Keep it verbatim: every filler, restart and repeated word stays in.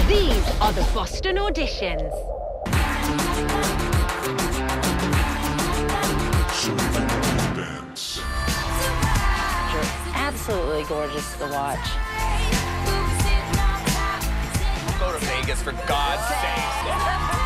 These are the Boston auditions. You're absolutely gorgeous to watch. Go to Vegas, for God's sake.